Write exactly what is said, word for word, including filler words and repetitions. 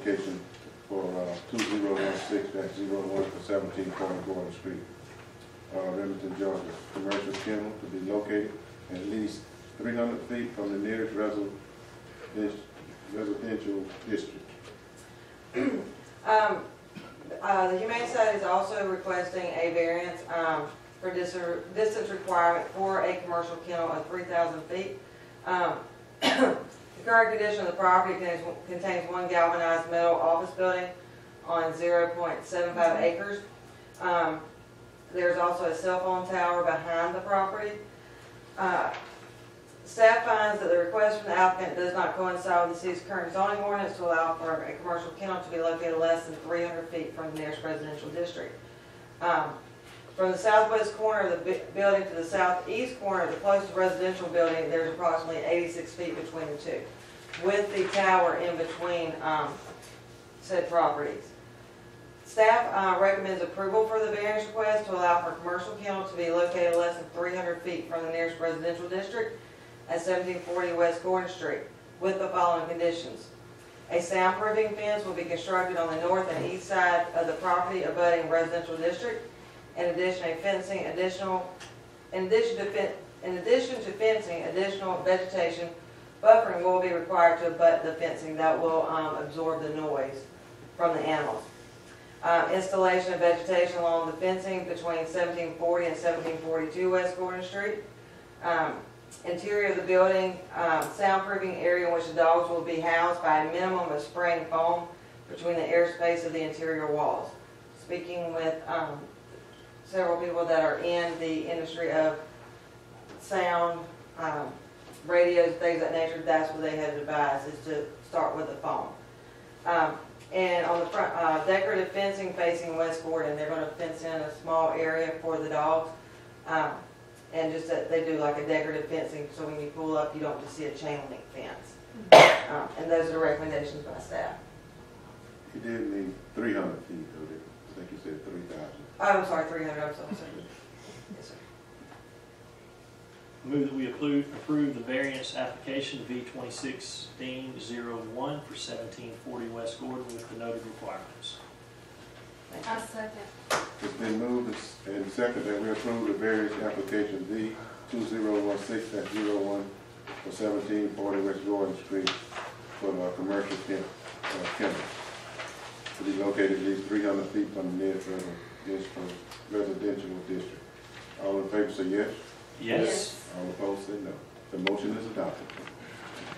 application for uh, two zero one six dash zero one for seventeen forty Gordon Street, uh, Remington, Georgia. Commercial kennel to be located at least three hundred feet from the nearest resi residential district. Um, uh, the Humane Society is also requesting a variance um, for dis distance requirement for a commercial kennel of three thousand feet. Um, the current condition of the property contains, contains one galvanized metal office building on zero point seven five acres. Um, there's also a cell phone tower behind the property. Uh, Staff finds that the request from the applicant does not coincide with the city's current zoning ordinance to allow for a commercial kennel to be located less than three hundred feet from the nearest residential district. Um, from the southwest corner of the building to the southeast corner of the closest residential building, there's approximately eighty-six feet between the two, with the tower in between um, said properties. Staff uh, recommends approval for the variance request to allow for a commercial kennel to be located less than three hundred feet from the nearest residential district at seventeen forty West Gordon Street, with the following conditions. A soundproofing fence will be constructed on the north and east side of the property abutting residential district. In addition, a fencing additional, in addition to in addition to fencing, additional vegetation buffering will be required to abut the fencing that will um, absorb the noise from the animals. Uh, installation of vegetation along the fencing between seventeen forty and seventeen forty-two West Gordon Street. Um, Interior of the building, um, soundproofing area in which the dogs will be housed by a minimum of spray and foam between the airspace of the interior walls. Speaking with um, several people that are in the industry of sound, um, radios, things of that nature, that's what they had advised, is to start with the foam. Um, and on the front, uh, decorative fencing facing West Gordon, they're going to fence in a small area for the dogs. Um, And just that they do like a decorative fencing, so when you pull up, you don't just see a chain link fence. Um, and those are recommendations by staff. He did mean three hundred feet, though. I think you said three thousand. Oh, I'm sorry, three hundred. I'm sorry. Yes, sir. Move that we approve, approve the variance application V twenty sixteen oh one for seventeen forty West Gordon with the noted requirements. I second. It's been moved and seconded that we approve the various application V two zero one six dash zero one for seventeen forty West Gordon Street for the commercial ken uh, kennel to be located at least three hundred feet from the nearest residential district. All in favor say yes. Yes. All opposed say no. The motion is adopted.